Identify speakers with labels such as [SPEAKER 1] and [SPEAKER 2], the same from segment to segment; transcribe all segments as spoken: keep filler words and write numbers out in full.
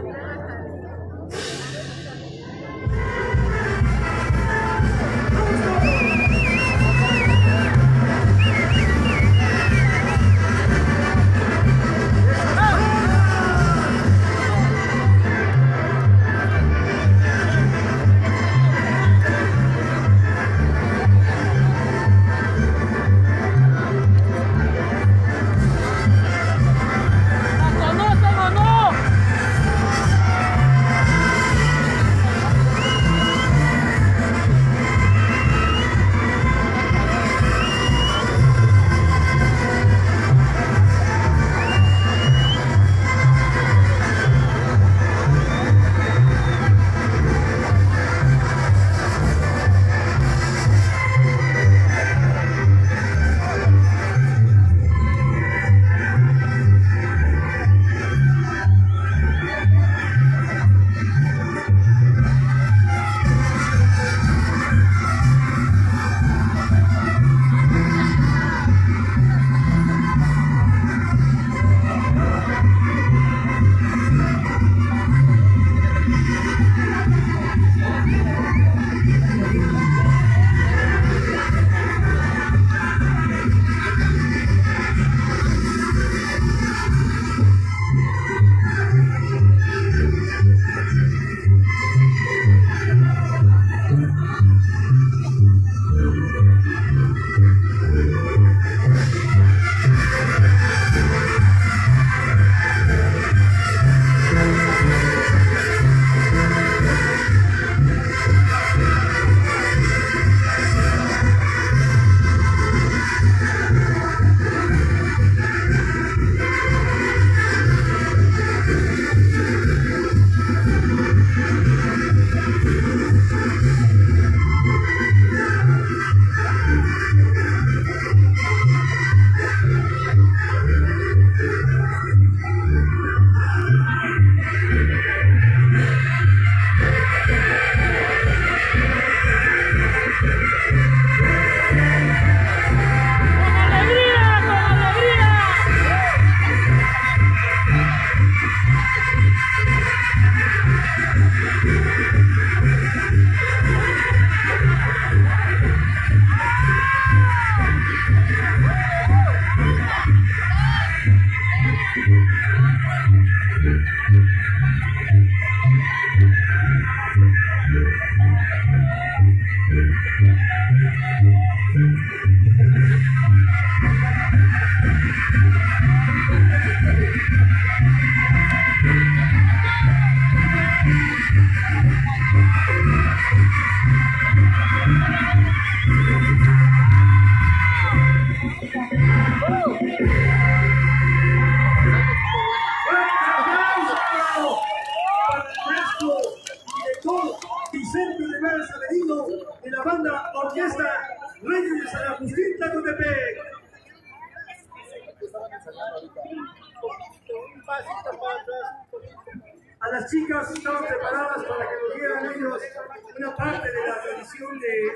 [SPEAKER 1] A las chicas estaban preparadas para que nos dieran ellos una parte de la tradición de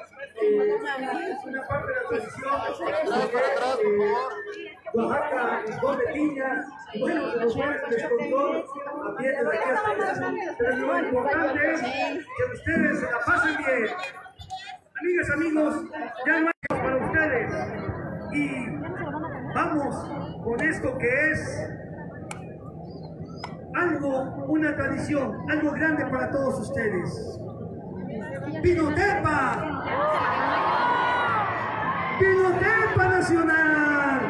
[SPEAKER 1] eh, una parte de la tradición de eh, Oaxaca, dos de piña, bueno, se nos fue el descontrol a pie de aquí hasta. Pero lo importante es que ustedes se la pasen bien. Amigas, amigos, ya no hay para ustedes. Y vamos con esto que es algo, una tradición, algo grande para todos ustedes. ¡Pinotepa! ¡Pinotepa Nacional!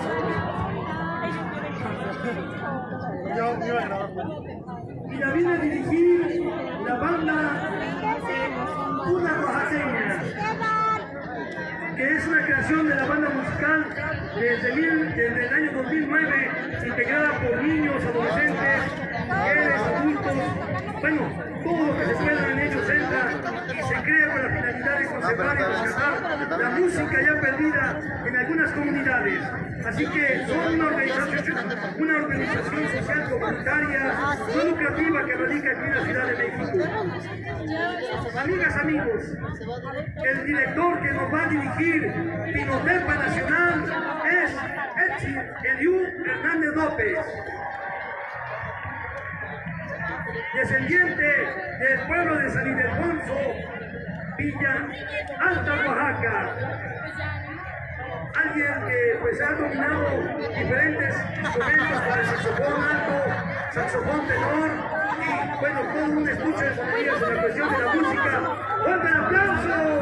[SPEAKER 1] Y la viene a dirigir la banda Una Oaxaqueña, que es una creación de la banda musical desde, mil, desde el año dos mil nueve, integrada por niños, adolescentes, mujeres, adultos, bueno, todo lo que se pueda en ellos entra y se crea con la finalidad de conservar y rescatar la música ya perdida en algunas comunidades. Así que son una organización, una organización social comunitaria, no lucrativa, que radica aquí en la Ciudad de México. Amigas, amigos, el director que nos va a dirigir Pinotepa Nacional es Etzi Eliú Hernández López. descendiente del pueblo de San Ildefonso, Villa Alta, Oaxaca. Alguien que pues ha dominado diferentes instrumentos para el saxofón alto, saxofón tenor y bueno, todo un estuche de sonoridades en la cuestión de la música. ¡Fuerte el aplauso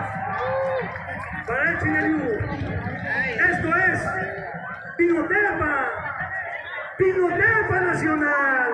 [SPEAKER 1] para el Chineliu! Esto es Pinotepa, Pinotepa Nacional.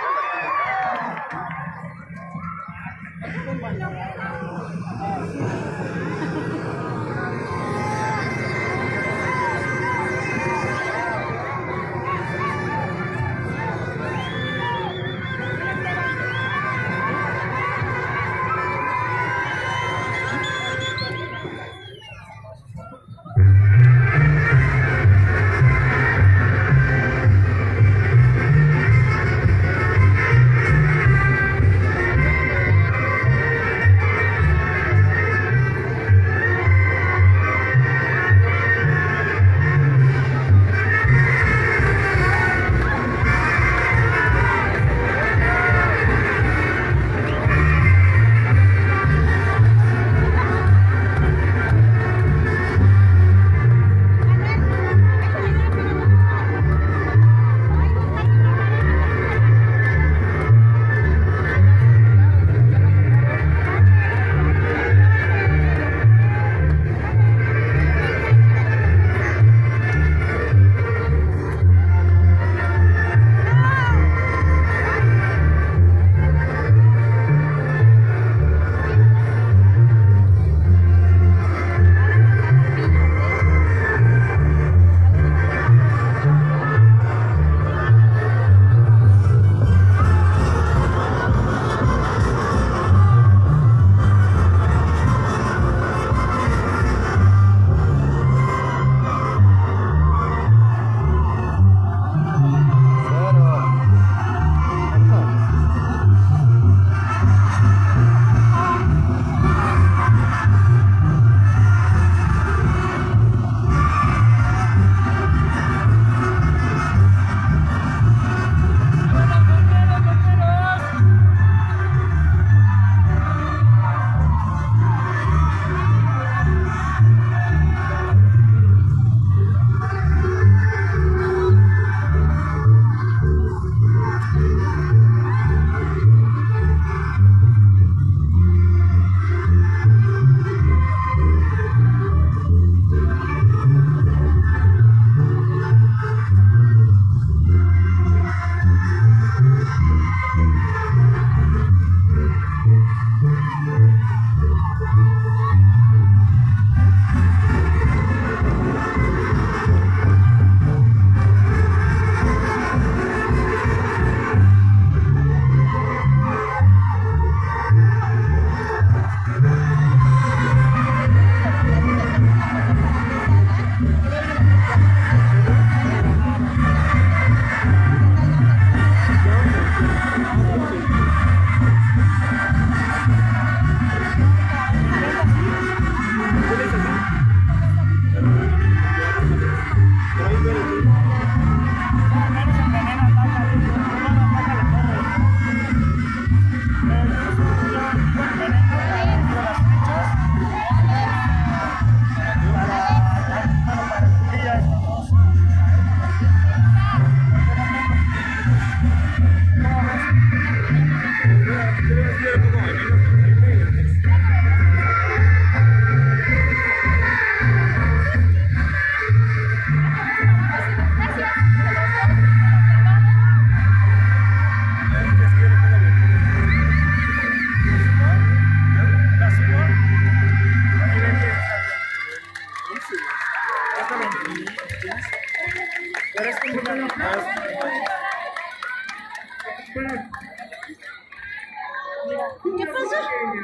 [SPEAKER 2] ¿Qué pasó?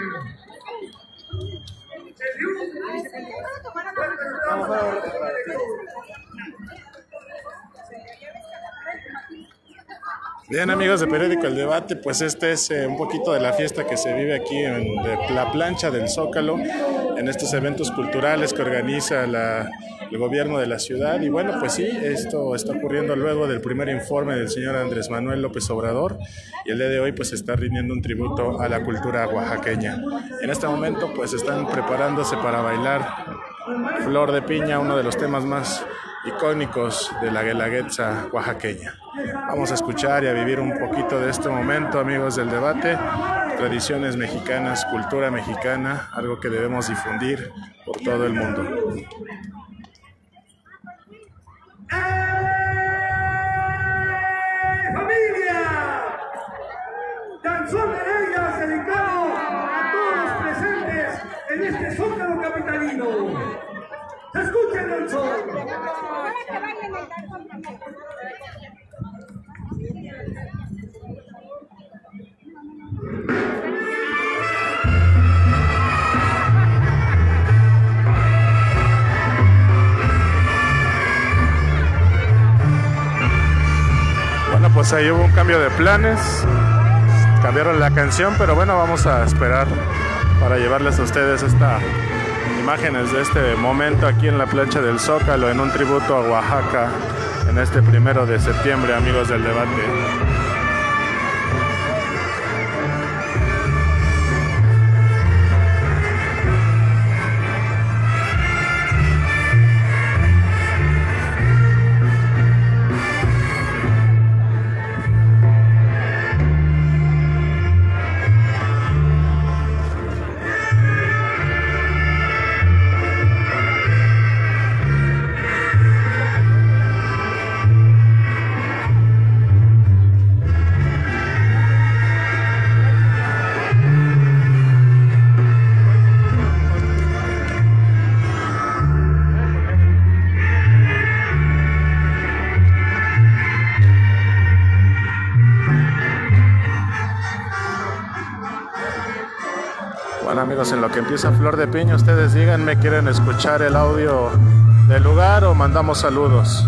[SPEAKER 3] Bien, amigos de Periódico El Debate, pues este es eh, un poquito de la fiesta que se vive aquí en de la plancha del Zócalo. en estos eventos culturales que organiza la, el gobierno de la ciudad. Y bueno, pues sí, esto está ocurriendo luego del primer informe del señor Andrés Manuel López Obrador, y el día de hoy pues está rindiendo un tributo a la cultura oaxaqueña. En este momento pues están preparándose para bailar Flor de Piña, uno de los temas más icónicos de la guelaguetza oaxaqueña. Vamos a escuchar y a vivir un poquito de este momento, amigos del debate. Tradiciones mexicanas, cultura mexicana, algo que debemos difundir por todo el mundo.
[SPEAKER 1] ¡Familia! Danzón de ellas dedicado a todos los presentes en este zócalo capitalino. ¡Escuchen el sol!
[SPEAKER 3] Bueno, pues ahí hubo un cambio de planes, cambiaron la canción, pero bueno, vamos a esperar para llevarles a ustedes estas imágenes de este momento aquí en la plancha del Zócalo, en un tributo a Oaxaca en este primero de septiembre, amigos del debate. Bueno, amigos, en lo que empieza Flor de Piña, ustedes díganme, ¿quieren escuchar el audio del lugar o mandamos saludos?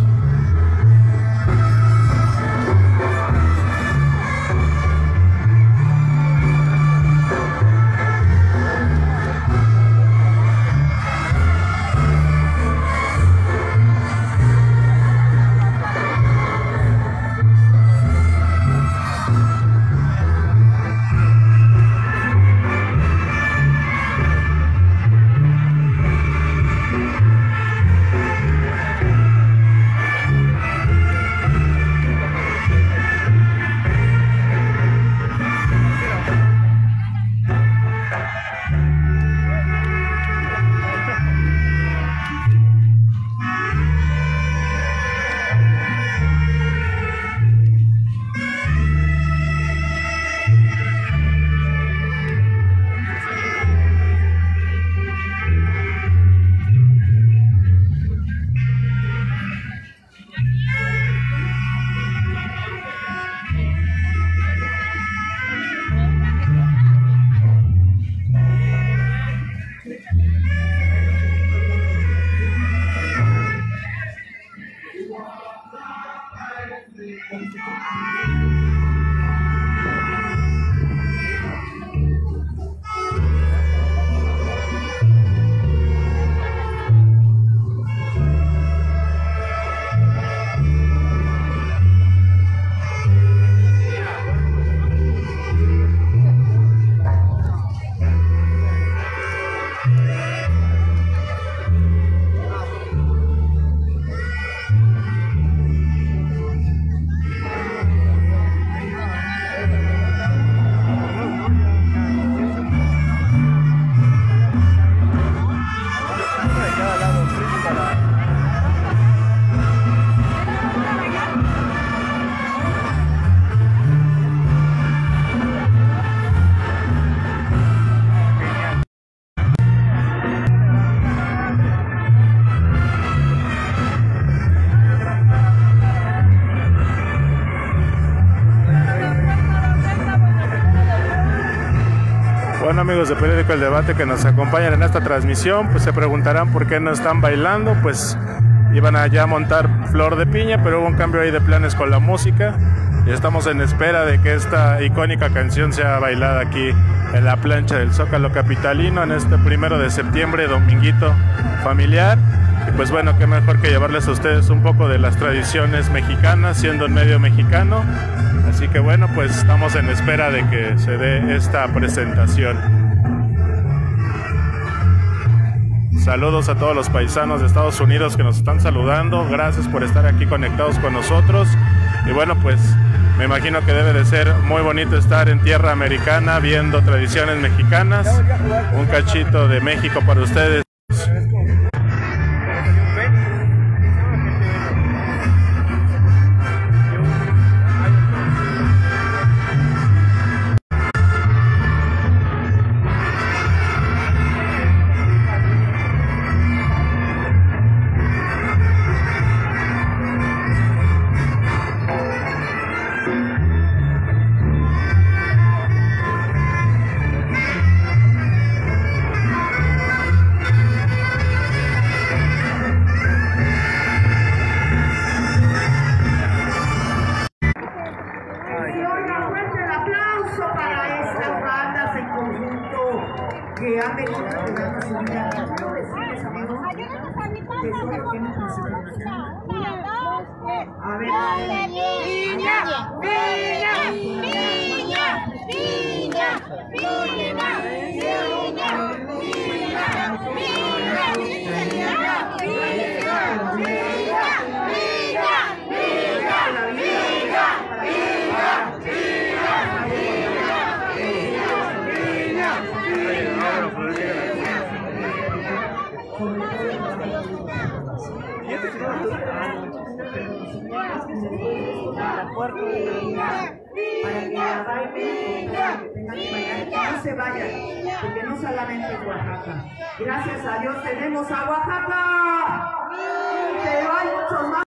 [SPEAKER 3] Bueno, amigos de Periódico El Debate que nos acompañan en esta transmisión, pues se preguntarán por qué no están bailando. Pues iban allá a montar Flor de Piña, pero hubo un cambio ahí de planes con la música y estamos en espera de que esta icónica canción sea bailada aquí en la plancha del Zócalo capitalino en este primero de septiembre, dominguito familiar. Y pues bueno, qué mejor que llevarles a ustedes un poco de las tradiciones mexicanas, siendo en medio mexicano. Así que bueno, pues estamos en espera de que se dé esta presentación. Saludos a todos los paisanos de Estados Unidos que nos están saludando. Gracias por estar aquí conectados con nosotros. Y bueno, pues me imagino que debe de ser muy bonito estar en tierra americana viendo tradiciones mexicanas. Un cachito de México para ustedes.
[SPEAKER 2] Que han venido a pegar su vida. Quiero decirles, amigos, que eso es lo que hemos necesitado. A ver, niña, niña, niña, niña, para que la bailen, tengan que bailar, no se vayan, porque no solamente es Oaxaca. Gracias a Dios tenemos a Oaxaca, pero hay muchos más.